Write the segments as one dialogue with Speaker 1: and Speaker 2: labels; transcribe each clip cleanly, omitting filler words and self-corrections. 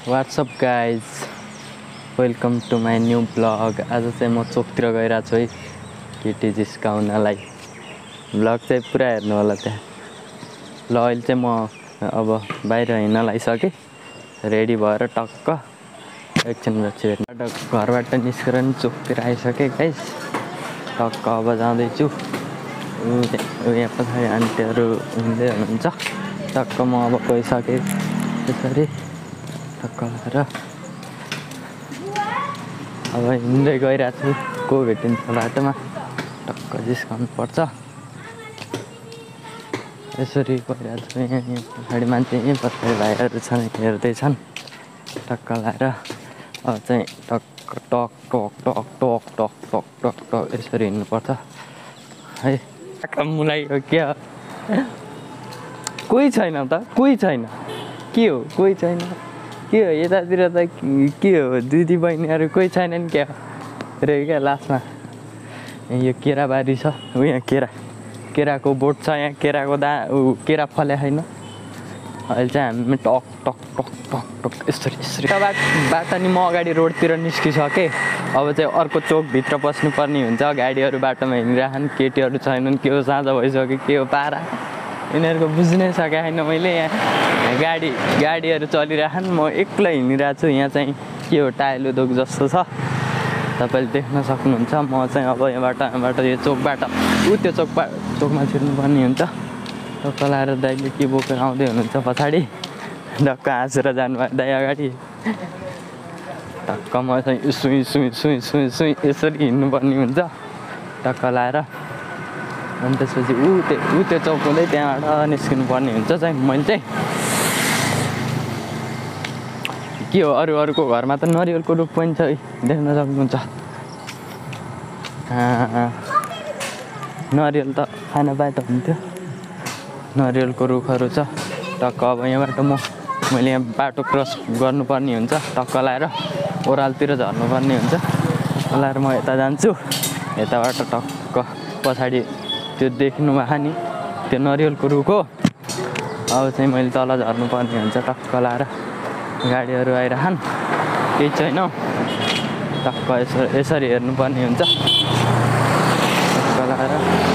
Speaker 1: What's up guys, welcome to my new vlog. आज चाहिँ म चोकतिर गइरहेको छु है केटी जिस्काउनलाई। भ्लग चाहिँ पुरा हेर्नु होला त्यहाँ। ल अहिले चाहिँ म अब बाहिर हिँड्न लागिसकेँ, रेडी भएर टक्क एकछिनपछि घरबाट निस्केर नि चोकतिर आइसकेँ गाइस। टक्क अब जाँदैछु। यहाँ पछाडि आन्टीहरू हिँड्दै हुनुहुन्छ। टक्क म अब गइसकेँ त्यसरी टक्क भएर अब हिँड्दै गइरहेको छु। को भेटिन्छ बाटोमा टक्क जिस्काउनु पर्छ। यसरी गइरहेको छु। यहाँ पछाडि मान्छे यहीँ पछाडि भाइहरू छन्, हेर्दैछन्। टक्क लाएर अब चाहिँ टक्क टक टक टक टक टक टक टक टक यसरी हिँड्नुपर्छ है। टक्क मुलाई हो क्या, कोही छैन त, कोही छैन। के हो कोही छैन, के हो यतातिर त के हो दिदी बहिनीहरू कोही छैनन् क्या रे। क्या लास्टमा यो केराबारी छ, यहाँ केराको बोट छ। यहाँ केराको केरा फले छैन। अहिले चाहिँ हामी टक टक टक टक टक यसरी यसरी बाटो नि म अगाडि रोडतिर निस्किसकेँ। अब चाहिँ अर्को चोकभित्र पस्नुपर्ने हुन्छ। गाडीहरू बाटोमा हिँडिरहन्, केटीहरू छैनन्। के हो साँझ भइसक्यो, के हो पारा, यिनीहरूको बुझ्नै सकेको छैन मैले। यहाँ गाडीहरू चलिरहन्, म एक्लै हिँडिरहेको छु। यहाँ चाहिँ के हो टायल उद्योग जस्तो छ, तपाईँले देख्न सक्नुहुन्छ। म चाहिँ अब यहाँबाट यो चोकबाट त्यो चोकमा छिर्नुपर्ने हुन्छ। टक्क लाएर दाइले के बोकेर आउँदै हुनुहुन्छ पछाडि। टक्क हाँसेर जानुभयो दाइ अगाडि। टक्क म चाहिँ सुई यसरी हिँड्नुपर्ने हुन्छ टक्क लाएर। अनि त्यसपछि ऊ त्यो चौक हुँदै त्यहाँबाट निस्किनु पर्ने हुन्छ चाहिँ। मैले चाहिँ के हो अरूको घरमा त नरिवलको रुख पनि छ है, देख्न सक्नुहुन्छ। नरिवल त खान पाए त हुन्थ्यो। नरिवलको रुखहरू छ। टक्क अब यहाँबाट मैले यहाँ बाटो क्रस गर्नुपर्ने हुन्छ। टक्क लाएर ओह्रालतिर झर्नुपर्ने हुन्छ। लाएर म यता जान्छु। यताबाट टक्क पछाडि त्यो देख्नु भएको नि, त्यो नरिवलको रुख हो। अब चाहिँ मैले तल झर्नुपर्ने हुन्छ। टक्क लाएर गाडीहरू आइरहन्, केही छैन। टक्क यसरी हेर्नुपर्ने हुन्छ। टक्क लाएर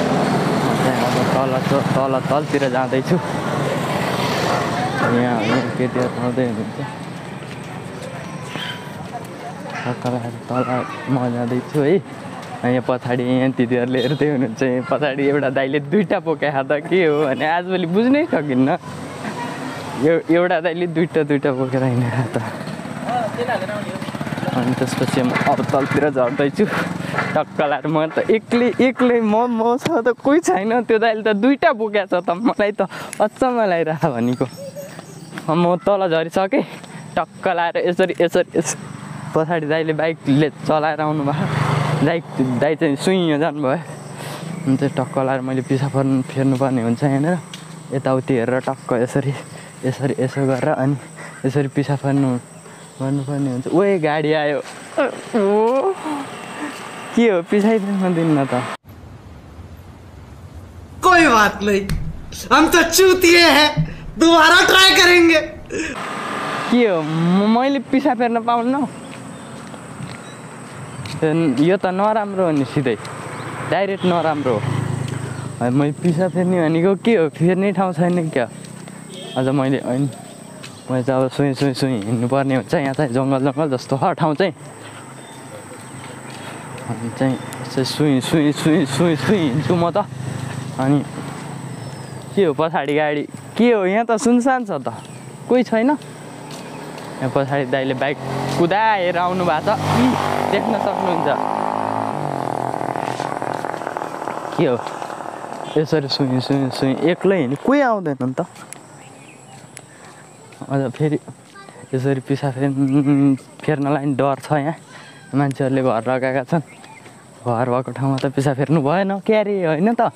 Speaker 1: अब तलतिर जाँदैछु। यहाँ केटीहरू आउँदै हुनुहुन्छ। टक्क लाएर तल म जाँदैछु है। यहाँ पछाडि यहाँ दिदीहरूले हेर्दै हुनुहुन्छ। यहाँ पछाडि एउटा दाइले दुईवटा बोकेको त के हो भने आजभोलि बुझ्नै सकिन्न। एउटा दाइले दुईवटा बोकेर हिँडेर त। अनि त्यसपछि म अब तलतिर झर्दैछु। टक्क लाएर म त एक्लै मसँग त कोही छैन। त्यो दाइले त दुईवटा बोकेको छ त, मलाई त अचम्म लागिरहेको भनेको। म तल झरिसकेँ। टक्क लाएर यसरी पछाडि दाइले बाइकले चलाएर आउनु भयो। दाइ चाहिँ सुइँ जानुभयो। अनि चाहिँ टक्क लाएर मैले पिछा फेर्नुपर्ने हुन्छ। यहाँनिर यताउति हेरेर टक्क यसो गरेर अनि यसरी पिछा गर्नुपर्ने हुन्छ। ओए गाडी आयो। के हो पिछाइदिनु दिन्न त।
Speaker 2: कोई बात नहीं, हम तो चूतिए हैं, दोबारा ट्राई करेंगे।
Speaker 1: के हो मैले पिछा फेर्न पाउन्न? यो त नराम्रो हो नि, सिधै डाइरेक्ट नराम्रो हो। मैले पिछा फेर्ने भनेको के हो, फेर्ने ठाउँ छैन क्या। अझ मैले चाहिँ अब सुई हिँड्नुपर्ने हुन्छ। यहाँ चाहिँ जङ्गल जस्तो छ ठाउँ चाहिँ। अनि चाहिँ सुई हिँड्छु म त। अनि के हो पछाडि गाडी, के हो यहाँ त सुनसान छ त, कोही छैन। यहाँ पछाडि दाइले बाइक कुदाएर आउनु भएको छ, देख्न सक्नुहुन्छ। के हो यसरी सुई एक्लै हिँड्ने, कोही आउँदैन नि त। अझ फेरि यसरी पिछा फेर्नलाई नि डर छ। यहाँ मान्छेहरूले घर लगाएका छन्। घर भएको ठाउँमा त पिछा फेर्नु भएन क्यारे, होइन त।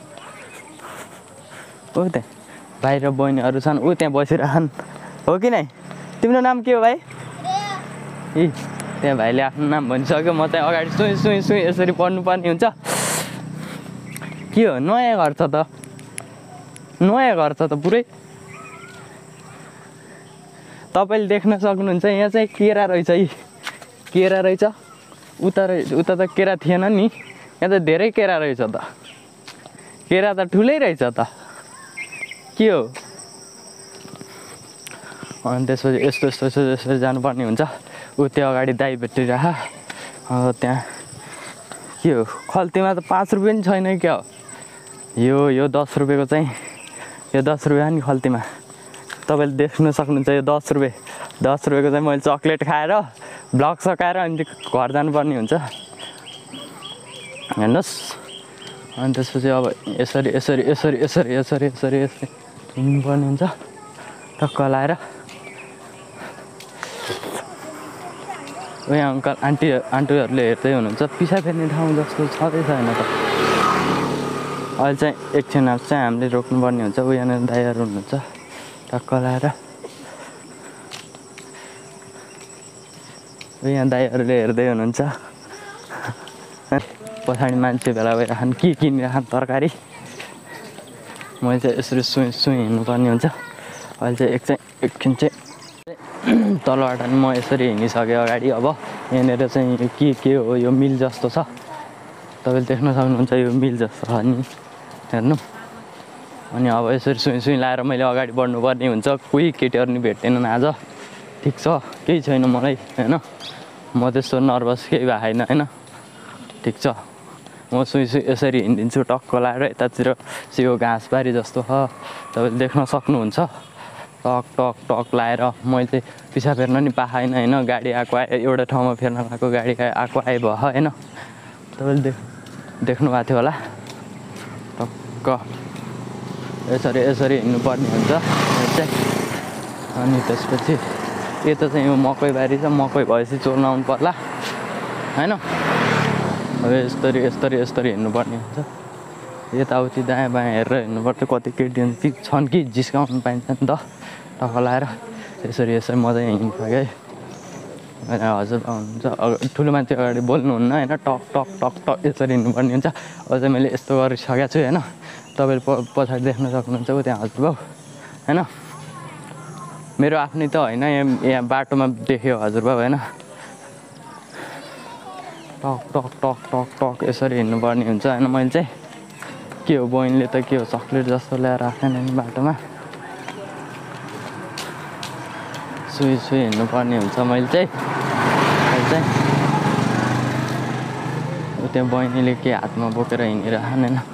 Speaker 1: हो त्यहाँ भाइ र बहिनीहरू छन्, ऊ त्यहाँ बसिरहन्। हो कि नै? तिम्रो नाम के हो भाइ? त्यहाँ भाइले आफ्नो नाम भनिसक्यो। म चाहिँ अगाडि सुई यसरी पढ्नुपर्ने हुन्छ। के हो नयाँ घर छ त, पुरै तपाईँले देख्न सक्नुहुन्छ यहाँ चाहिँ केरा रहेछ है, केरा रहेछ। उता त केरा थिएन नि, यहाँ त धेरै केरा रहेछ त, केरा त ठुलै रहेछ त, के हो। अनि त्यसपछि यस्तो जानुपर्ने हुन्छ। त्यो अगाडि दाइ भेटिरह। त्यहाँ के हो, खल्तीमा त 5 रुपियाँ पनि छैन क्या हो। यो 10 रुपियाँको चाहिँ, यो 10 रुपियाँ नि खल्तीमा तपाईँले देख्न सक्नुहुन्छ। यो 10 रुपियाँको चाहिँ मैले चक्लेट खाएर ब्लग सकाएर अनि घर जानुपर्ने हुन्छ, हेर्नुहोस्। अनि त्यसपछि अब यसरी हिँड्नुपर्ने हुन्छ टक्क लाएर। यहाँ अङ्कल आन्टीहरूले हेर्दै हुनुहुन्छ। पिसा फेर्ने ठाउँ जस्तो छँदै छैन त। अहिले चाहिँ एकछिन चाहिँ हामीले रोक्नुपर्ने हुन्छ। यहाँनिर दाइहरू हुनुहुन्छ टक्क लाएर। यहाँ दाइहरूले हेर्दै हुनुहुन्छ। पछाडि मान्छे भेला भइरहन्, के किनिरहन् तरकारी। मैले चाहिँ यसरी सुई हिँड्नुपर्ने हुन्छ। अहिले चाहिँ एकछिन चाहिँ तलबाट नि म यसरी हिँडिसकेँ अगाडि। अब यहाँनिर चाहिँ के हो, यो मिल जस्तो छ, तपाईँले देख्न सक्नुहुन्छ। यो मिल जस्तो छ नि, हेर्नु। अनि अब यसरी सुई लाएर मैले अगाडि बढ्नुपर्ने हुन्छ। कोही केटीहरू नि भेट्दैनन् आज, ठिक छ, केही छैन मलाई, होइन। म त्यस्तो नर्भस केही भएको छैन, होइन, ठिक छ। म सुई यसरी हिँडिदिन्छु टक्क लाएर। यतातिर यो घाँसबारी जस्तो छ, तपाईँले देख्न सक्नुहुन्छ। टक टक टक लाएर मैले चाहिँ पिसा फेर्न नि पाएन, होइन। गाडी आएको आयो, एउटा ठाउँमा फेर्न लगाएको गाडी आएको आयो भयो, होइन। तपाईँले देख्नु भएको थियो होला। टक्क यसरी हिँड्नुपर्ने हुन्छ चाहिँ। अनि त्यसपछि यता चाहिँ यो मकै बारी छ, मकै भएपछि चोर्न आउनु पर्ला, होइन। अब यसरी हिँड्नुपर्ने हुन्छ। यताउति दायाँ बायाँ हेरेर हिँड्नुपर्छ। कति केटी छन् कि जिस्काउनु पाइन्छ नि त, टक्क लाएर यसरी मजाले हिँडिसकेँ। होइन, हजुर हुनुहुन्छ। ठुलो मान्छे अगाडि बोल्नुहुन्न, होइन। टक टक टक टक यसरी हिँड्नुपर्ने हुन्छ। अब चाहिँ मैले यस्तो गरिसकेको छु, होइन। तपाईँले पछाडि देख्न सक्नुहुन्छ त्यहाँ हजुरबाउ, होइन। मेरो आफ्नै त होइन, यहाँ बाटोमा देख्यो हजुरबाउ, होइन। टक टक टक टक टक यसरी हिँड्नुपर्ने हुन्छ, होइन। मैले चाहिँ के हो, बहिनीले त के हो चक्लेट जस्तो ल्याएर राखेन नि बाटोमा। सुई हिँड्नुपर्ने हुन्छ। मैले चाहिँ त्यहाँ बहिनीले के हातमा बोकेर हिँडिरहन्, होइन।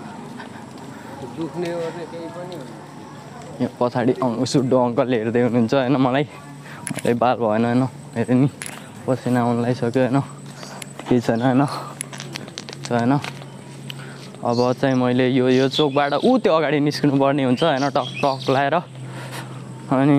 Speaker 1: यहाँ पछाडि सुड्डो अङ्कलले हेर्दै हुनुहुन्छ, होइन। मलाई बाल भएन, होइन। हेरेँ नि, पसिना आउनु लागिसक्यो, होइन। केही छैन, होइन, ठिक छ, होइन। अब चाहिँ मैले यो चोकबाट त्यो अगाडि निस्किनु पर्ने हुन्छ, होइन। टक टक लाएर। अनि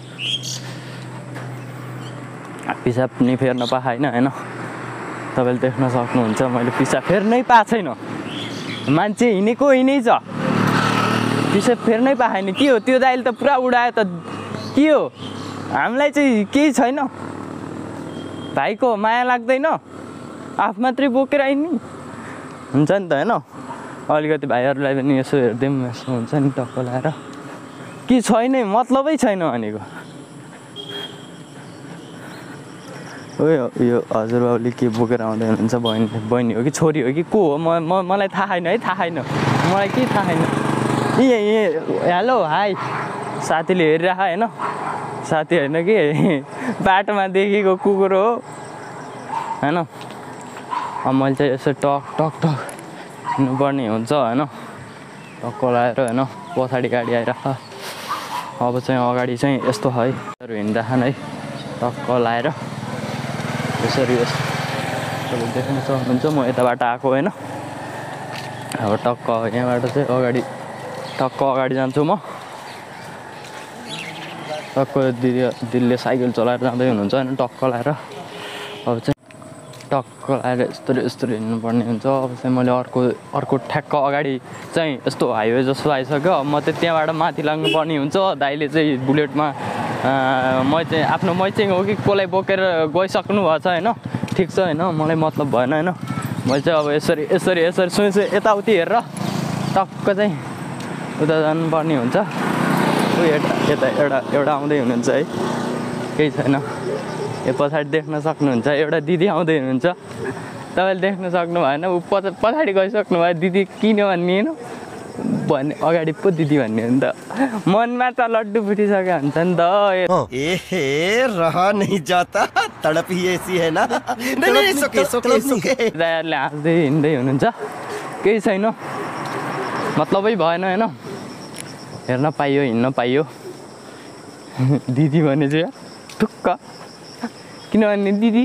Speaker 1: पिसाब नि फेर्न पाएन, होइन। तपाईँले देख्न सक्नुहुन्छ मैले पिसाब फेर्नै पाएको छैन। मान्छे हिँडेको हिँडै छ, पिसाब फेर्नै पाएन। के हो, त्यो दाइले त पुरा उडायो त, के हो। हामीलाई चाहिँ केही छैन, भाइको माया लाग्दैन, आफ मात्रै बोकेर हिँड्ने हुन्छ नि त, होइन। अलिकति भाइहरूलाई पनि यसो हेर्दै यसो हुन्छ नि टक्क लाएर। के छैन, मतलबै छैन भनेको। यो हजुरबाउले के बोकेर आउँदै हुनुहुन्छ। बहिनी हो कि छोरी हो कि को हो, मलाई थाहा छैन, है। थाहा छैन मलाई, के थाहा छैन। हेलो हाई, साथीले हेरिरह, होइन। साथी होइन कि बाटोमा देखेको कुकुर हो, होइन। अब मैले चाहिँ यसो टक टक टक हिँड्नुपर्ने हुन्छ, होइन। टक्क लाएर, होइन। पछाडि गाडी आइरह। अब चाहिँ अगाडि चाहिँ यस्तो है, हिँड्दाखेरि है, टक्क लाएर यसरी तपाईँले देख्न सक्नुहुन्छ। म यताबाट आएको, होइन। अब टक्क यहाँबाट चाहिँ टक्क अगाडि जान्छु म। टक्क दिदीले साइकल चलाएर जाँदै हुनुहुन्छ, होइन। टक्क लाएर अब चाहिँ टक्क लाएर यस्तरी हिँड्नुपर्ने हुन्छ। अब चाहिँ मैले अर्को ठ्याक्क अगाडि चाहिँ यस्तो हाइवे जस्तो आइसक्यो। म चाहिँ त्यहाँबाट माथि लाग्नुपर्ने हुन्छ। दाइले चाहिँ बुलेटमा म चाहिँ आफ्नो मैचिङ हो कि कसलाई बोकेर गइसक्नु भएको छ, होइन। ठिक छ, होइन। मलाई मतलब भएन, होइन। मैले चाहिँ अब यसरी सुई यताउति हेरेर टक्क चाहिँ उता जानुपर्ने हुन्छ। यता एउटा आउँदै हुनुहुन्छ, है। केही छैन। यो पछाडि देख्न सक्नुहुन्छ एउटा दिदी आउँदै हुनुहुन्छ, तपाईँले देख्न सक्नु भएन, ऊ पछाडि गइसक्नु भयो। दिदी किन भन्ने होइन भन्ने, अगाडि पो दिदी भन्ने हो नि त। मनमा त लड्डु फुटिसक्यो हुन्छ नि त।
Speaker 2: रहा नहीं जाता, तड़प ही ऐसी है ना। नहीं सोके
Speaker 1: दाइहरूले हाँस्दै हिँड्दै हुनुहुन्छ, केही छैन, मतलबै भएन होइन। हेर्न पाइयो, हिँड्न पाइयो। दिदी भने चाहिँ टुक्क किनभने दिदी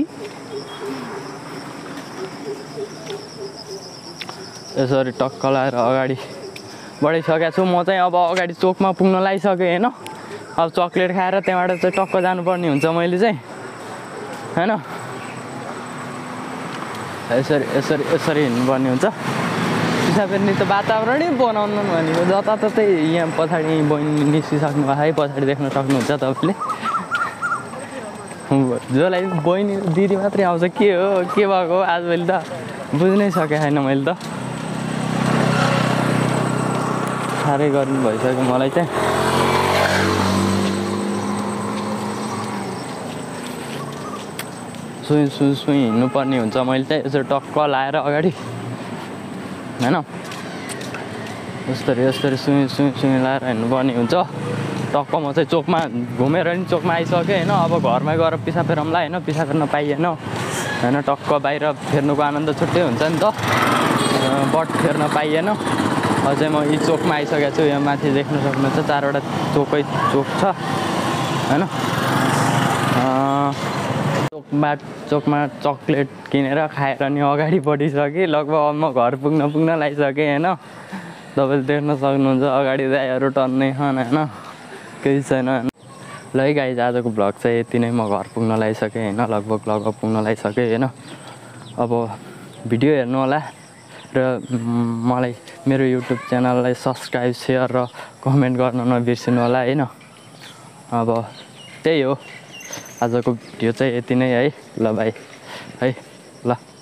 Speaker 1: यसरी टक्क लाएर अगाडि बढिसकेको छु। म चाहिँ अब अगाडि चोकमा पुग्न लागिसकेँ होइन। अब चक्लेट खाएर त्यहाँबाट चाहिँ टक्क जानुपर्ने हुन्छ मैले चाहिँ होइन। यसरी हिँड्नुपर्ने हुन्छ। फेरि त वातावरणै बनाउनु भनेको जताततै यहाँ पछाडि बहिनी निस्किसक्नु भएको है, पछाडि देख्न सक्नुहुन्छ तपाईँले। जसलाई बहिनी दिदी मात्रै आउँछ, के हो के भएको आज मैले त बुझ्नै सकेको छैन मैले त। साह्रै गर्नु भइसक्यो मलाई चाहिँ। सुई हिँड्नुपर्ने हुन्छ मैले चाहिँ। यसरी टक्क लाएर अगाडि होइन, यसरी सुई लाएर हिँड्नुपर्ने हुन्छ। टक्क म चाहिँ चोकमा घुमेर नि चोकमा आइसकेँ होइन। अब घरमा गएर पिसा फेरौँला होइन, पिसा फेर्न पाइएन होइन। टक्क बाहिर फेर्नुको आनन्द छुट्टै हुन्छ नि त, बट फेर्न पाइएन। अझै म यी चोकमा आइसकेको छु। यहाँ माथि देख्न सक्नुहुन्छ 4वटा चोक छ होइन। चोकमा चक्लेट किनेर खाएर नि अगाडि बढिसकेँ। लगभग अब म घर पुग्न लागिसकेँ होइन। तपाईँले देख्न सक्नुहुन्छ अगाडि दाइहरू टन्नै छन् होइन, केही छैन। ल है गाइज, आजको भ्लग चाहिँ यति नै। म घर पुग्न लागिसकेँ होइन, लगभग पुग्न लागिसकेँ होइन। अब भिडियो हेर्नु होला र मलाई मेरो युट्युब च्यानललाई सब्सक्राइब, सेयर र कमेन्ट गर्न नबिर्सिनु होला होइन। अब त्यही हो, आजको भिडियो चाहिँ यति नै है। ल भाइ है, ल।